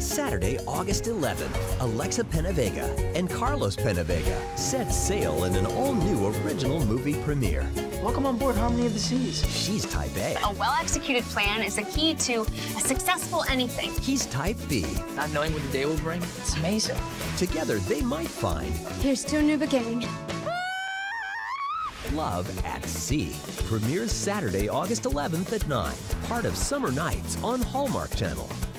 Saturday, August 11th, Alexa PenaVega and Carlos PenaVega set sail in an all-new original movie premiere. Welcome on board Harmony of the Seas. She's Type A. A well-executed plan is the key to a successful anything. He's Type B. Not knowing what the day will bring, it's amazing. Together, they might find Here's to a new beginning. Love at Sea. Premieres Saturday, August 11th at 9. Part of Summer Nights on Hallmark Channel.